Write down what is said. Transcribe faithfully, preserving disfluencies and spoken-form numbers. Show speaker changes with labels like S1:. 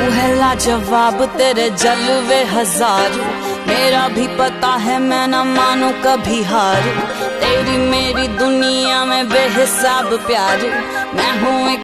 S1: है लाजवाब तेरे जलवे हजार, मेरा भी पता है मैं न मानू कभी हार। तेरी मेरी दुनिया में बेहिसाब प्यार, मैं हूँ एक